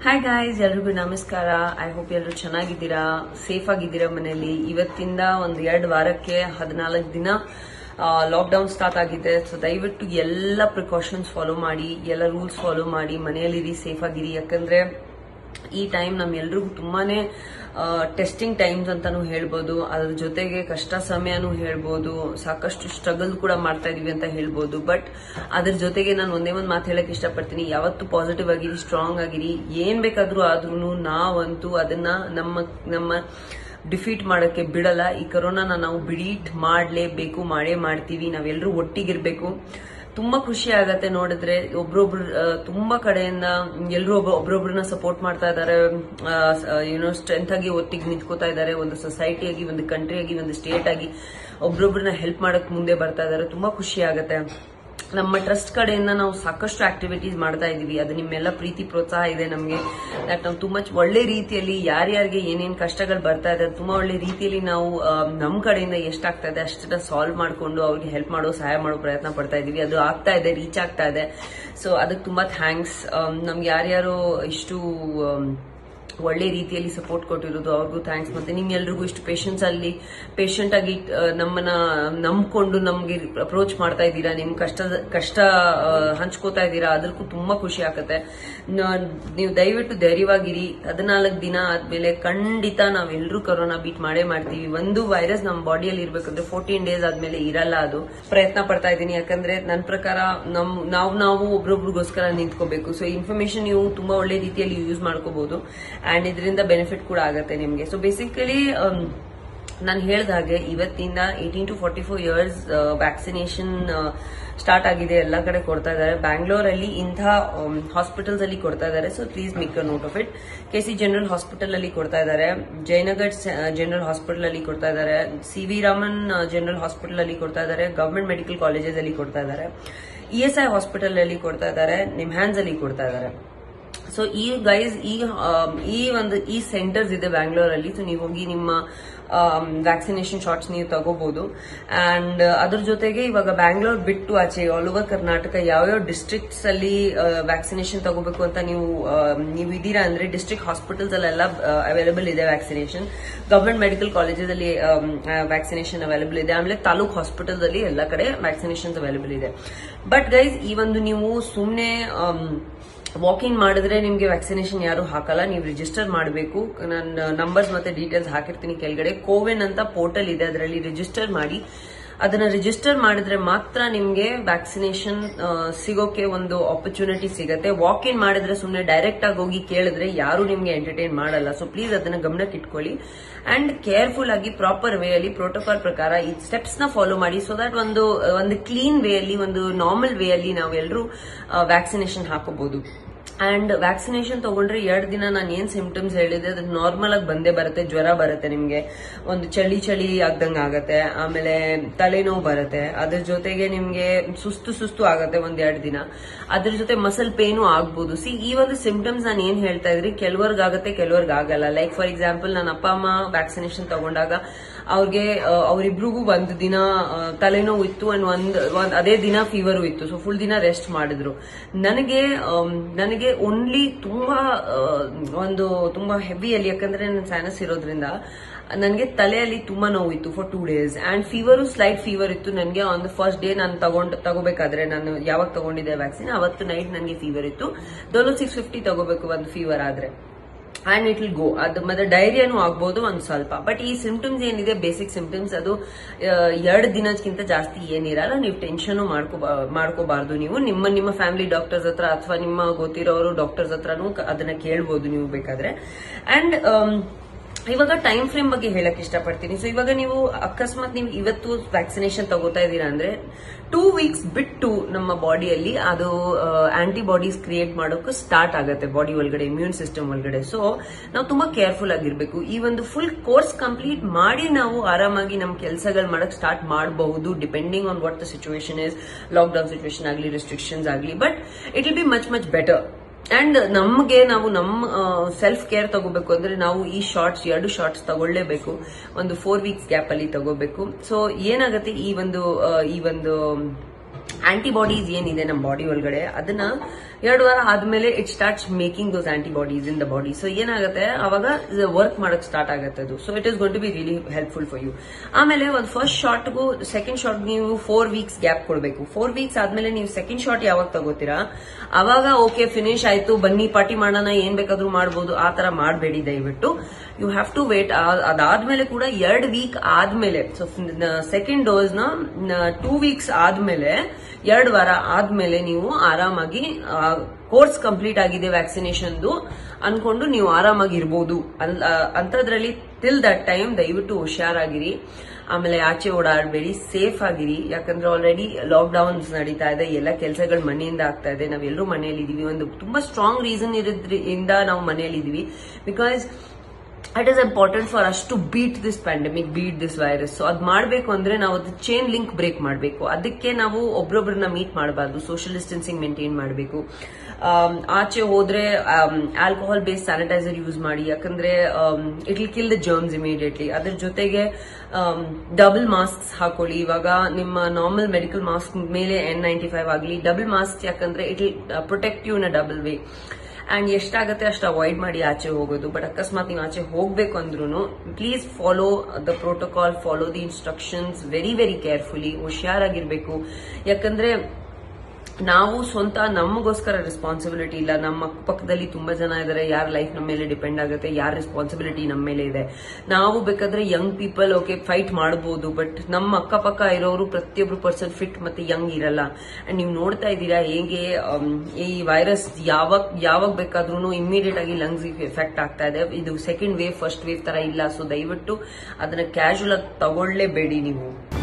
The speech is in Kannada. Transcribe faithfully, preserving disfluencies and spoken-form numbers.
ಹಾಯ್ ಗಾಯ್ಸ್, ಎಲ್ರಿಗೂ ನಮಸ್ಕಾರ. ಐ ಹೋಪ್ ಎಲ್ಲರೂ ಚೆನ್ನಾಗಿದ್ದೀರಾ, ಸೇಫ್ ಆಗಿದ್ದೀರಾ ಮನೆಯಲ್ಲಿ. ಇವತ್ತಿಂದ ಒಂದು ಎರಡು ವಾರಕ್ಕೆ ಹದಿನಾಲ್ಕು ದಿನ ಲಾಕ್ಡೌನ್ ಸ್ಟಾರ್ಟ್ ಆಗಿದೆ. ಸೊ ದಯವಿಟ್ಟು ಎಲ್ಲ ಪ್ರಿಕಾಷನ್ಸ್ ಫಾಲೋ ಮಾಡಿ, ಎಲ್ಲ ರೂಲ್ಸ್ ಫಾಲೋ ಮಾಡಿ, ಮನೆಯಲ್ಲಿರಿ, ಸೇಫ್ ಆಗಿರಿ. ಯಾಕಂದ್ರೆ ಈ ಟೈಮ್ ನಮ್ಮೆಲ್ರಿಗೂ ತುಂಬಾನೇ ಟೆಸ್ಟಿಂಗ್ ಟೈಮ್ಸ್ ಅಂತಾನು ಹೇಳ್ಬೋದು. ಅದ್ರ ಜೊತೆಗೆ ಕಷ್ಟ ಸಮಯನೂ ಹೇಳ್ಬೋದು, ಸಾಕಷ್ಟು ಸ್ಟ್ರಗಲ್ ಕೂಡ ಮಾಡ್ತಾ ಇದೀವಿ ಅಂತ ಹೇಳ್ಬೋದು. ಬಟ್ ಅದ್ರ ಜೊತೆಗೆ ನಾನು ಒಂದೇ ಒಂದು ಮಾತು ಹೇಳಕ್ ಇಷ್ಟಪಡ್ತೀನಿ, ಯಾವತ್ತು ಪಾಸಿಟಿವ್ ಆಗಿರಿ, ಸ್ಟ್ರಾಂಗ್ ಆಗಿರಿ. ಏನ್ ಬೇಕಾದ್ರೂ ಆದ್ರೂ ನಾವಂತೂ ಅದನ್ನ ನಮ್ಮ ನಮ್ಮ ಡಿಫೀಟ್ ಮಾಡಕ್ಕೆ ಬಿಡಲ್ಲ. ಈ ಕೊರೋನಾನ ನಾವು ಬಿಡೀಟ್ ಮಾಡ್ಲೇಬೇಕು, ಮಾಡೇ ಮಾಡ್ತೀವಿ. ನಾವೆಲ್ಲರೂ ಒಟ್ಟಿಗಿರ್ಬೇಕು. ತುಂಬಾ ಖುಷಿ ಆಗತ್ತೆ ನೋಡಿದ್ರೆ ಒಬ್ರೊಬ್ರು ತುಂಬಾ ಕಡೆಯಿಂದ ಎಲ್ಲರೂ ಒಬ್ರೊಬ್ರನ್ನ ಸಪೋರ್ಟ್ ಮಾಡ್ತಾ ಇದಾರೆ. ಯುನೋ ಸ್ಟ್ರೆಂತ್ ಆಗಿ ಒಟ್ಟಿಗೆ ನಿಂತ್ಕೋತಾ ಇದಾರೆ. ಒಂದು ಸೊಸೈಟಿ ಆಗಿ, ಒಂದು ಕಂಟ್ರಿ ಆಗಿ, ಒಂದು ಸ್ಟೇಟ್ ಆಗಿ ಒಬ್ರೊಬ್ರನ್ನ ಹೆಲ್ಪ್ ಮಾಡಕ್ ಮುಂದೆ ಬರ್ತಾ ಇದಾರೆ. ತುಂಬಾ ಖುಷಿ ಆಗತ್ತೆ. ನಮ್ಮ ಟ್ರಸ್ಟ್ ಕಡೆಯಿಂದ ನಾವು ಸಾಕಷ್ಟು ಆಕ್ಟಿವಿಟೀಸ್ ಮಾಡ್ತಾ ಇದೀವಿ. ಅದು ನಿಮ್ಮೆಲ್ಲ ಪ್ರೀತಿ ಪ್ರೋತ್ಸಾಹ ಇದೆ ನಮಗೆ. ದಟ್ ನಾವು ತುಂಬಾ ಒಳ್ಳೆ ರೀತಿಯಲ್ಲಿ ಯಾರ್ಯಾರಿಗೆ ಏನೇನ್ ಕಷ್ಟಗಳು ಬರ್ತಾ ಇದೆ ತುಂಬಾ ಒಳ್ಳೆ ರೀತಿಯಲ್ಲಿ ನಾವು ನಮ್ಮ ಕಡೆಯಿಂದ ಎಷ್ಟಾಗ್ತಾ ಇದೆ ಅಷ್ಟನ್ನ ಸಾಲ್ವ್ ಮಾಡ್ಕೊಂಡು ಅವ್ರಿಗೆ ಹೆಲ್ಪ್ ಮಾಡೋ, ಸಹಾಯ ಮಾಡೋ ಪ್ರಯತ್ನ ಪಡ್ತಾ ಇದೀವಿ. ಅದು ಆಗ್ತಾ ಇದೆ, ರೀಚ್ ಆಗ್ತಾ ಇದೆ. ಸೊ ಅದಕ್ಕೆ ತುಂಬಾ ಥ್ಯಾಂಕ್ಸ್. ನಮ್ಗೆ ಯಾರ್ಯಾರು ಇಷ್ಟು ಒಳ್ಳೆ ರೀತಿಯಲ್ಲಿ ಸಪೋರ್ಟ್ ಕೊಟ್ಟಿರೋದು ಅವ್ರಿಗೂ ಥ್ಯಾಂಕ್ಸ್. ಮತ್ತೆ ನಿಮ್ಗೆಲ್ರಿಗೂ ಇಷ್ಟು ಪೇಷನ್ಸ್ ಅಲ್ಲಿ ಪೇಷಂಟ್ ಆಗಿ ನಮ್ಮನ್ನ ನಂಬ್ಕೊಂಡು ನಮ್ಗೆ ಅಪ್ರೋಚ್ ಮಾಡ್ತಾ ಇದ್ದೀರಾ, ನಿಮ್ ಕಷ್ಟ ಕಷ್ಟ ಹಂಚ್ಕೋತಾ ಇದ್ದೀರಾ, ಅದಕ್ಕೂ ತುಂಬಾ ಖುಷಿ ಆಗತ್ತೆ. ನೀವು ದಯವಿಟ್ಟು ಧೈರ್ಯವಾಗಿರಿ. ಹದಿನಾಲ್ಕು ದಿನ ಆದ್ಮೇಲೆ ಖಂಡಿತ ನಾವೆಲ್ಲರೂ ಕೊರೋನಾ ಬೀಟ್ ಮಾಡೇ ಮಾಡ್ತೀವಿ. ಒಂದು ವೈರಸ್ ನಮ್ಮ ಬಾಡಿಯಲ್ಲಿ ಇರ್ಬೇಕಂದ್ರೆ ಫೋರ್ಟೀನ್ ಡೇಸ್ ಆದ್ಮೇಲೆ ಇರಲ್ಲ. ಅದು ಪ್ರಯತ್ನ ಪಡ್ತಾ ಇದ್ದೀನಿ. ಯಾಕಂದ್ರೆ ನನ್ನ ಪ್ರಕಾರ ನಮ್ ನಾವು ನಾವು ಒಬ್ರೊಬ್ರಿಗೋಸ್ಕರ ನಿಂತ್ಕೋಬೇಕು. ಸೊ ಇನ್ಫಾರ್ಮೇಶನ್ ನೀವು ತುಂಬಾ ಒಳ್ಳೆ ರೀತಿಯಲ್ಲಿ ಯೂಸ್ ಮಾಡ್ಕೋಬಹುದು ಅಂಡ್ ಇದರಿಂದ ಬೆನಿಫಿಟ್ ಕೂಡ ಆಗತ್ತೆ ನಿಮ್ಗೆ. ಸೊ ಬೇಸಿಕಲಿ ನಾನು ಹೇಳ್ದ ಹಾಗೆ ಇವತ್ತಿಂದ eighteen to forty four years vaccination start ಆಗಿದೆ. ಎಲ್ಲ ಕಡೆ ಕೊಡ್ತಾ ಇದ್ದಾರೆ. ಬ್ಯಾಂಗ್ಳೂರಲ್ಲಿ ಇಂಥ ಹಾಸ್ಪಿಟಲ್ಸ್ ಅಲ್ಲಿ ಕೊಡ್ತಾ ಇದ್ದಾರೆ. So please make a note of it. KC general hospital ಅಲ್ಲಿ ಕೊಡ್ತಾ ಇದ್ದಾರೆ, ಜಯನಗರ್ ಜನರಲ್ ಹಾಸ್ಪಿಟಲ್ ಅಲ್ಲಿ ಕೊಡ್ತಾ ಇದ್ದಾರೆ, ಸಿ ವಿ ರಾಮನ್ ಜನರಲ್ ಹಾಸ್ಪಿಟಲ್ ಅಲ್ಲಿ ಕೊಡ್ತಾ ಇದ್ದಾರೆ, ಗವರ್ಮೆಂಟ್ ಮೆಡಿಕಲ್ ಕಾಲೇಜಸ್ ಅಲ್ಲಿ ಕೊಡ್ತಾ ಇದ್ದಾರೆ, ಇ ಎಸ್ ಐ ಹಾಸ್ಪಿಟಲ್ ಅಲ್ಲಿ ಕೊಡ್ತಾ ಇದ್ದಾರೆ, ನಿಮ್ಹ್ಯಾನ್ಸ್ ಅಲ್ಲಿ ಕೊಡ್ತಾ ಇದ್ದಾರೆ. ಸೊ ಈ ಗೈಸ್ ಈ ಈ ಒಂದು ಈ ಸೆಂಟರ್ಸ್ ಇದೆ ಬ್ಯಾಂಗ್ಳೂರಲ್ಲಿ. ಸೊ ನೀವು ಹೋಗಿ ನಿಮ್ಮ ವ್ಯಾಕ್ಸಿನೇಷನ್ ಶಾಟ್ಸ್ ನೀವು ತಗೋಬಹುದು. ಅಂಡ್ ಅದ್ರ ಜೊತೆಗೆ ಇವಾಗ ಬ್ಯಾಂಗ್ಳೂರ್ ಬಿಟ್ಟು ಆಚೆ ಆಲ್ ಓವರ್ ಕರ್ನಾಟಕ ಯಾವ್ಯಾವ ಡಿಸ್ಟ್ರಿಕ್ಟ್ಸ್ ಅಲ್ಲಿ ವ್ಯಾಕ್ಸಿನೇಷನ್ ತಗೋಬೇಕು ಅಂತ ನೀವು ನೀವು ಇದೀರಾ ಅಂದ್ರೆ ಡಿಸ್ಟ್ರಿಕ್ಟ್ ಹಾಸ್ಪಿಟಲ್ಸ್ ಅಲ್ಲೆಲ್ಲ ಅವೈಲೇಬಲ್ ಇದೆ ವ್ಯಾಕ್ಸಿನೇಷನ್. ಗವರ್ಮೆಂಟ್ ಮೆಡಿಕಲ್ ಕಾಲೇಜಸ್ ಅಲ್ಲಿ ವ್ಯಾಕ್ಸಿನೇಷನ್ ಅವೈಲೇಬಲ್ ಇದೆ. ಆಮೇಲೆ ತಾಲೂಕ್ ಹಾಸ್ಪಿಟಲ್ಸ್ ಅಲ್ಲಿ ಎಲ್ಲ ಕಡೆ ವ್ಯಾಕ್ಸಿನೇಷನ್ಸ್ ಅವೈಲೇಬಲ್ ಇದೆ. ಬಟ್ ಗೈಸ್ ಈ ಒಂದು ನೀವು ಸುಮ್ನೆ ವಾಕ್ ಇನ್ ಮಾಡಿದ್ರೆ ನಿಮ್ಗೆ ವ್ಯಾಕ್ಸಿನೇಷನ್ ಯಾರು ಹಾಕಲ್ಲ. ನೀವು ರಿಜಿಸ್ಟರ್ ಮಾಡಬೇಕು. ನನ್ನ ನಂಬರ್ಸ್ ಮತ್ತೆ ಡೀಟೇಲ್ಸ್ ಹಾಕಿರ್ತೀನಿ ಕೆಳಗಡೆ. ಕೋವಿನ್ ಅಂತ ಪೋರ್ಟಲ್ ಇದೆ, ಅದರಲ್ಲಿ ರಿಜಿಸ್ಟರ್ ಮಾಡಿ. ಅದನ್ನ ರಿಜಿಸ್ಟರ್ ಮಾಡಿದ್ರೆ ಮಾತ್ರ ನಿಮ್ಗೆ ವ್ಯಾಕ್ಸಿನೇಷನ್ ಸಿಗೋಕೆ ಒಂದು ಆಪರ್ಚುನಿಟಿ ಸಿಗತ್ತೆ. ವಾಕ್ ಇನ್ ಮಾಡಿದ್ರೆ ಸುಮ್ನೆ ಡೈರೆಕ್ಟ್ ಆಗಿ ಹೋಗಿ ಕೇಳಿದ್ರೆ ಯಾರು ನಿಮ್ಗೆ ಎಂಟರ್ಟೈನ್ ಮಾಡಲ್ಲ. ಸೊ ಪ್ಲೀಸ್ ಅದನ್ನ ಗಮನಕ್ಕೆ ಇಟ್ಕೊಳ್ಳಿ ಅಂಡ್ ಕೇರ್ಫುಲ್ ಆಗಿ ಪ್ರಾಪರ್ ವೇ ಅಲ್ಲಿ ಪ್ರೋಟೋಕಾಲ್ ಪ್ರಕಾರ ಈ ಸ್ಟೆಪ್ಸ್ ನ ಫಾಲೋ ಮಾಡಿ. ಸೊ ದಟ್ ಒಂದು ಒಂದು ಕ್ಲೀನ್ ವೇ ಅಲ್ಲಿ, ಒಂದು ನಾರ್ಮಲ್ ವೇ ಅಲ್ಲಿ ನಾವೆಲ್ಲರೂ ವ್ಯಾಕ್ಸಿನೇಷನ್ ಹಾಕೋಬಹುದು. ಅಂಡ್ ವ್ಯಾಕ್ಸಿನೇಷನ್ ತಗೊಂಡ್ರೆ ಎರಡು ದಿನ ನಾನು ಏನ್ ಸಿಂಪ್ಟಮ್ಸ್ ಹೇಳಿದೆ ಅದು ನಾರ್ಮಲ್ ಆಗಿ ಬಂದೇ ಬರುತ್ತೆ. ಜ್ವರ ಬರುತ್ತೆ, ನಿಮ್ಗೆ ಒಂದು ಚಳಿ ಚಳಿ ಆಗ್ದಂಗ ಆಗತ್ತೆ, ಆಮೇಲೆ ತಲೆನೋವು ಬರುತ್ತೆ, ಅದ್ರ ಜೊತೆಗೆ ನಿಮ್ಗೆ ಸುಸ್ತು ಸುಸ್ತು ಆಗತ್ತೆ ಒಂದ್ ಎರಡು ದಿನ, ಅದ್ರ ಜೊತೆ ಮಸಲ್ ಪೇನು ಆಗ್ಬಹುದು. ಸಿ ಈ ಒಂದು ಸಿಂಪ್ಟಮ್ಸ್ ನಾನು ಏನ್ ಹೇಳ್ತಾ ಇದ್ರಿ ಕೆಲವರ್ಗ್ ಆಗತ್ತೆ, ಕೆಲವರ್ಗ್ ಆಗಲ್ಲ. ಲೈಕ್ ಫಾರ್ ಎಕ್ಸಾಂಪಲ್ ನನ್ನ ಅಪ್ಪ ಅಮ್ಮ ವ್ಯಾಕ್ಸಿನೇಷನ್ ತಗೊಂಡಾಗ ಅವ್ರಿಗೆ ಅವರಿಬ್ರಿಗೂ ಒಂದು ದಿನ ತಲೆನೋವು ಇತ್ತು ಅಂಡ್ ಒಂದ್ ಅದೇ ದಿನ ಫೀವರು ಇತ್ತು. ಸೊ ಫುಲ್ ದಿನ ರೆಸ್ಟ್ ಮಾಡಿದ್ರು. ನನಗೆ ನನಗೆ ಓನ್ಲಿ ತುಂಬಾ ಒಂದು ತುಂಬಾ ಹೆವಿಯಲ್ಲಿ, ಯಾಕಂದ್ರೆ ನನ್ನ ಸೈನಸ್ ಇರೋದ್ರಿಂದ ನನಗೆ ತಲೆಯಲ್ಲಿ ತುಂಬಾ ನೋವು ಇತ್ತು for two days and fever slight fever ಇತ್ತು ನನಗೆ. ಆನ್ ದ ಫಸ್ಟ್ ಡೇ ನಾನು ತಗೊಂಡ್ ತಗೋಬೇಕಾದ್ರೆ ನಾನು ಯಾವಾಗ ತಗೊಂಡಿದ್ದೆ ವ್ಯಾಕ್ಸಿನ್ ಅವತ್ತು ನೈಟ್ ನನಗೆ ಫೀವರ್ ಇತ್ತು. ಡೋಲೋ ಸಿಕ್ಸ್ ಫಿಫ್ಟಿ ತಗೋಬೇಕು ಒಂದು ಫೀವರ್ ಆದ್ರೆ. And it will go. ಅದು ಮತ್ತೆ ಡೈರಿಯಾನು ಆಗ್ಬಹುದು ಒಂದು ಸ್ವಲ್ಪ. ಬಟ್ ಈ ಸಿಂಪ್ಟಮ್ಸ್ ಏನಿದೆ ಬೇಸಿಕ್ ಸಿಂಪ್ಟಮ್ಸ್, ಅದು ಎರಡು ದಿನಕ್ಕಿಂತ ಜಾಸ್ತಿ ಏನಿರಲ್ಲ. ನೀವು ಟೆನ್ಷನ್ ಮಾಡ್ಕೋ ಮಾಡ್ಕೋಬಾರ್ದು. ನೀವು ನಿಮ್ಮ ನಿಮ್ಮ ಫ್ಯಾಮಿಲಿ ಡಾಕ್ಟರ್ಸ್ ಹತ್ರ ಅಥವಾ ನಿಮ್ಮ ಗೊತ್ತಿರೋರು ಡಾಕ್ಟರ್ಸ್ ಹತ್ರನೂ ಅದನ್ನ ಕೇಳ್ಬೋದು ನೀವು ಬೇಕಾದ್ರೆ. ಅಂಡ್ ಇವಾಗ ಟೈಮ್ ಫ್ರೇಮ್ ಬಗ್ಗೆ ಹೇಳಕ್ ಇಷ್ಟಪಡ್ತೀನಿ. ಸೊ ಇವಾಗ ನೀವು ಅಕಸ್ಮಾತ್ ನೀವು ಇವತ್ತು ವ್ಯಾಕ್ಸಿನೇಷನ್ ತಗೋತಾ ಇದ್ದೀರಾ ಅಂದ್ರೆ ಟೂ ವೀಕ್ಸ್ ಬಿಟ್ಟು ನಮ್ಮ ಬಾಡಿಯಲ್ಲಿ ಅದು ಆಂಟಿಬಾಡೀಸ್ ಕ್ರಿಯೇಟ್ ಮಾಡೋಕೆ ಸ್ಟಾರ್ಟ್ ಆಗುತ್ತೆ ಬಾಡಿ ಒಳಗಡೆ, ಇಮ್ಯೂನ್ ಸಿಸ್ಟಮ್ ಒಳಗಡೆ. ಸೊ ನಾವು ತುಂಬಾ ಕೇರ್ಫುಲ್ ಆಗಿರ್ಬೇಕು. ಈ ಒಂದು ಫುಲ್ ಕೋರ್ಸ್ ಕಂಪ್ಲೀಟ್ ಮಾಡಿ ನಾವು ಆರಾಮಾಗಿ ನಮ್ಮ ಕೆಲಸಗಳು ಮಾಡಕ್ ಸ್ಟಾರ್ಟ್ ಮಾಡಬಹುದು, depending on what the situation is. Lockdown situation ಆಗಲಿ, ರೆಸ್ಟ್ರಿಕ್ಷನ್ಸ್ ಆಗಲಿ, but it will be much much better. And ನಮ್ಗೆ ನಾವು ನಮ್ಮ ಸೆಲ್ಫ್ ಕೇರ್ ತಗೋಬೇಕು ಅಂದ್ರೆ ನಾವು ಈ ಶಾರ್ಟ್ಸ್ ಎರಡು ಶಾರ್ಟ್ಸ್ ತಗೊಳ್ಳೇಬೇಕು. ಒಂದು ಫೋರ್ ವೀಕ್ಸ್ ಗ್ಯಾಪ್ ಅಲ್ಲಿ ತಗೋಬೇಕು. ಸೊ ಏನಾಗುತ್ತೆ ಈ ಒಂದು ಈ ಒಂದು ಆಂಟಿಬಾಡೀಸ್ ಏನಿದೆ ನಮ್ಮ ಬಾಡಿ ಒಳಗಡೆ ಅದನ್ನ ಎರಡು ವಾರ ಆದ್ಮೇಲೆ it starts making those antibodies in the body. So ಏನಾಗುತ್ತೆ ಅವಾಗ ವರ್ಕ್ ಮಾಡಕ್ ಸ್ಟಾರ್ಟ್ ಆಗುತ್ತೆ ಅದು. So it is going to be really helpful for you. ಆಮೇಲೆ ಒಂದು ಫಸ್ಟ್ ಶಾಟ್ಗೂ ಸೆಕೆಂಡ್ ಶಾಟ್ ನೀವು ಫೋರ್ ವೀಕ್ಸ್ ಗ್ಯಾಪ್ ಕೊಡಬೇಕು. ಫೋರ್ ವೀಕ್ಸ್ ಆದ್ಮೇಲೆ ನೀವು ಸೆಕೆಂಡ್ ಶಾಟ್ ಯಾವಾಗ ತಗೋತೀರಾ ಅವಾಗ ಓಕೆ ಫಿನಿಶ್ ಆಯ್ತು ಬನ್ನಿ ಪಾರ್ಟಿ ಮಾಡೋಣ ಏನ್ ಬೇಕಾದ್ರೂ ಮಾಡಬಹುದು ಆ ತರ ಮಾಡಬೇಡಿ ದಯವಿಟ್ಟು. You have to wait. ಅದಾದ್ಮೇಲೆ ಕೂಡ ಎರಡು ವೀಕ್ ಆದ್ಮೇಲೆ ಸೊ ಸೆಕೆಂಡ್ ಡೋಸ್ ನ ಟೂ ವೀಕ್ಸ್ ಆದ್ಮೇಲೆ ಎರಡು ವಾರ ಆದ್ಮೇಲೆ ನೀವು ಆರಾಮಾಗಿ ಕೋರ್ಸ್ ಕಂಪ್ಲೀಟ್ ಆಗಿದೆ ವ್ಯಾಕ್ಸಿನೇಷನ್ದು ಅನ್ಕೊಂಡು ನೀವು ಆರಾಮಾಗಿ ಇರ್ಬೋದು. ಅಂತದ್ರಲ್ಲಿ ಟಿಲ್ ದಟ್ ಟೈಮ್ ದಯವಿಟ್ಟು ಹುಷಾರಾಗಿರಿ. ಆಮೇಲೆ ಆಚೆ ಓಡಾಡಬೇಡಿ, ಸೇಫ್ ಆಗಿರಿ. ಯಾಕಂದ್ರೆ ಆಲ್ರೆಡಿ ಲಾಕ್ ಡೌನ್ಸ್ ನಡೀತಾ ಇದೆ, ಎಲ್ಲ ಕೆಲಸಗಳು ಮನೆಯಿಂದ ಆಗ್ತಾ ಇದೆ, ನಾವೆಲ್ಲರೂ ಮನೆಯಲ್ಲಿ ಇದೀವಿ. ಒಂದು ತುಂಬಾ ಸ್ಟ್ರಾಂಗ್ ರೀಸನ್ ಇರೋದ್ರಿಂದ ನಾವು ಮನೆಯಲ್ಲಿ ಇದೀವಿ. Because it is important for us to beat this pandemic, beat this virus. So ಅದ್ ಮಾಡಬೇಕು ಅಂದ್ರೆ ನಾವು ಅದು ಚೈನ್ ಲಿಂಕ್ ಬ್ರೇಕ್ ಮಾಡಬೇಕು. ಅದಕ್ಕೆ ನಾವು ಒಬ್ರೊಬ್ರನ್ನ ಮೀಟ್ ಮಾಡಬಾರ್ದು, ಸೋಷಿಯಲ್ ಡಿಸ್ಟೆನ್ಸಿಂಗ್ ಮೇಂಟೈನ್ ಮಾಡಬೇಕು. ಆಚೆ ಹೋದ್ರೆ ಆಲ್ಕೋಹಾಲ್ ಬೇಸ್ಡ್ ಸ್ಯಾನಿಟೈಸರ್ ಯೂಸ್ ಮಾಡಿ, ಯಾಕಂದ್ರೆ it will kill the germs immediately. ಅದ್ರ ಜೊತೆಗೆ ಡಬಲ್ ಮಾಸ್ಕ್ ಹಾಕೊಳ್ಳಿ. ಇವಾಗ ನಿಮ್ಮ ನಾರ್ಮಲ್ ಮೆಡಿಕಲ್ ಮಾಸ್ಕ್ ಮೇಲೆ ಎನ್ ನೈಂಟಿ ಫೈವ್ ಆಗಲಿ ಡಬಲ್ ಮಾಸ್ಕ್, ಯಾಕಂದ್ರೆ it will protect you in a double way. And ಎಷ್ಟಾಗತ್ತೆ ಅಷ್ಟು ಅವಾಯ್ಡ್ ಮಾಡಿ ಆಚೆ ಹೋಗೋದು. ಬಟ್ ಅಕಸ್ಮಾತ್ ನೀವು ಆಚೆ ಹೋಗ್ಬೇಕು ಅಂದ್ರೂ please follow the protocol, follow the instructions very very carefully. ಹುಷಾರಾಗಿರ್ಬೇಕು. ಯಾಕಂದ್ರೆ ನಾವು ಸ್ವಂತ ನಮಗೋಸ್ಕರ ರೆಸ್ಪಾನ್ಸಿಬಿಲಿಟಿ ಇಲ್ಲ, ನಮ್ಮ ಅಕ್ಕಪಕ್ಕದಲ್ಲಿ ತುಂಬಾ ಜನ ಇದಾರೆ, ಯಾರ ಲೈಫ್ ನಮ್ಮ ಮೇಲೆ ಡಿಪೆಂಡ್ ಆಗುತ್ತೆ, ಯಾರ ರೆಸ್ಪಾನ್ಸಿಬಿಲಿಟಿ ನಮ್ಮ ಮೇಲೆ ಇದೆ. ನಾವು ಬೇಕಾದ್ರೆ ಯಂಗ್ ಪೀಪಲ್ ಓಕೆ ಫೈಟ್ ಮಾಡಬಹುದು, ಬಟ್ ನಮ್ಮ ಅಕ್ಕಪಕ್ಕ ಇರೋರು ಪ್ರತಿಯೊಬ್ರು ಪರ್ಸನ್ ಫಿಟ್ ಮತ್ತೆ ಯಂಗ್ ಇರಲ್ಲ. ಅಂಡ್ ನೀವು ನೋಡ್ತಾ ಇದ್ದೀರಾ ಹೇಗೆ ಈ ವೈರಸ್ ಯಾವಾಗ ಯಾವಾಗ ಬೇಕಾದ್ರೂ ಇಮಿಡಿಯೇಟ್ ಆಗಿ ಲಂಗ್ಸ್ ಎಫೆಕ್ಟ್ ಆಗ್ತಾ ಇದೆ. ಇದು ಸೆಕೆಂಡ್ ವೇವ್ ಫಸ್ಟ್ ವೇವ್ ತರ ಇಲ್ಲ. ಸೊ ದಯವಿಟ್ಟು ಅದನ್ನ ಕ್ಯಾಶುಯಲ್ ಆಗಿ ತಗೊಳ್ಳೇಬೇಡಿ ನೀವು.